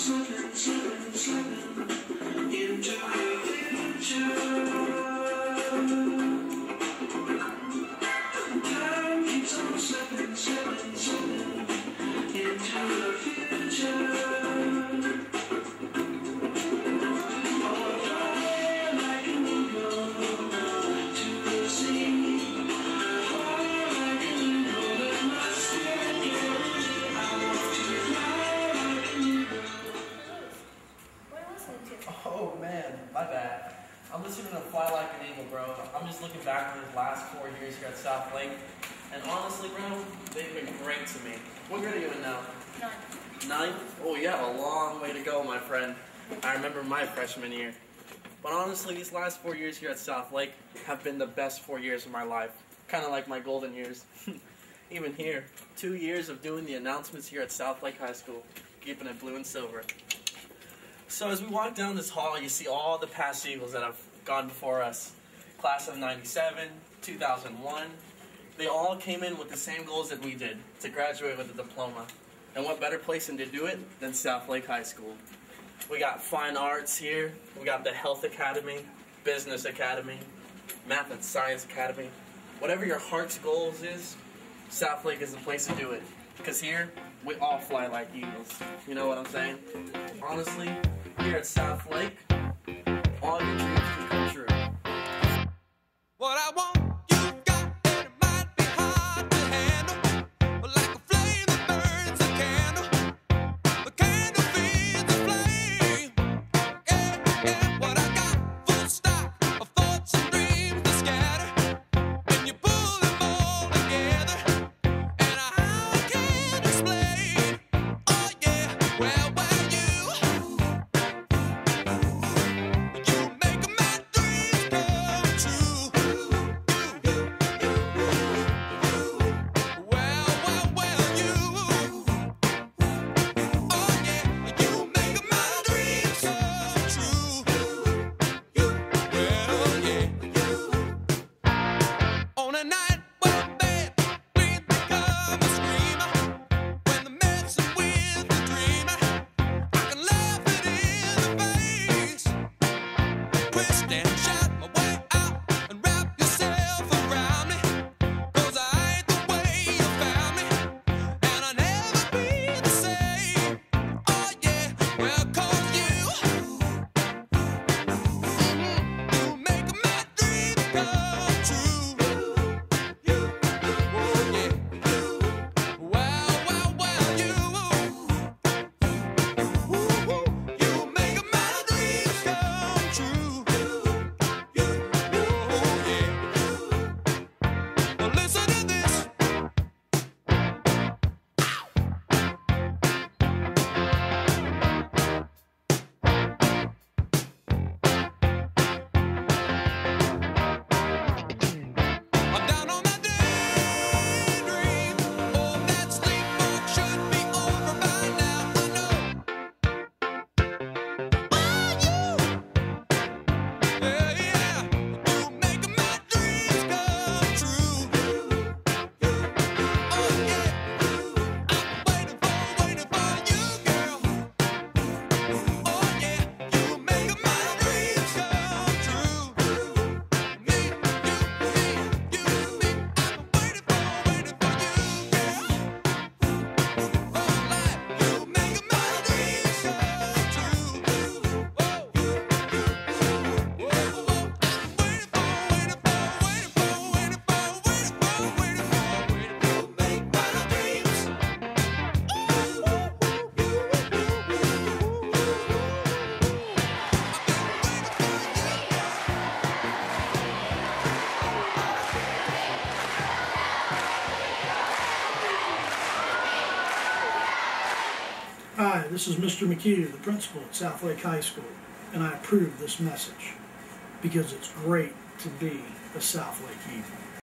Oh man, my bad. I'm listening to Fly Like an Eagle, bro. I'm just looking back on his last 4 years here at South Lake, and honestly, bro, they've been great to me. What grade are you in now? 9. 9? Oh, you have a long way to go, my friend. I remember my freshman year. But honestly, these last 4 years here at South Lake have been the best 4 years of my life. Kind of like my golden years. Even here, 2 years of doing the announcements here at South Lake High School, keeping it blue and silver. So as we walk down this hall, you see all the past Eagles that have gone before us. Class of 97, 2001. They all came in with the same goals that we did, to graduate with a diploma. And what better place than to do it than South Lake High School. We got fine arts here. We got the Health Academy, Business Academy, Math and Science Academy. Whatever your heart's goals is, South Lake is the place to do it. Because here, we all fly like eagles. You know what I'm saying? Honestly, here at South Lake, all your dreams can come true. What I want, you got, and it might be hard to handle, but like a flame that burns a candle, the candle feeds the flame. Yeah, yeah, what I got, full stock of thoughts and dreams to scatter, and you pull them all together, and I can't explain. Oh yeah, well, you make my dreams come true. On a night when bad dreams become a screamer, when the messing with the dreamer, I can laugh it in the face, twist and shout my way out and wrap yourself around me, 'cause I ain't the way you found me, and I'll never be the same. Oh yeah, well, 'cause you make my dreams come true. You make my dreams come true. Well, listen to this. I'm down on my daydream. Oh, that sleepwalk should be over by now. I know. Yeah, yeah. You make my dreams come true. Oh yeah. I'm waiting for you, girl. Oh yeah. You make my dreams come true. Me, you, me. I'm waiting for you, girl. Oh, like you make my dreams come true. Whoa, whoa, whoa. I'm waiting for, make my dreams. Hi, this is Mr. McHugh, the principal at South Lake High School, and I approve this message because it's great to be a South Lake Eagle.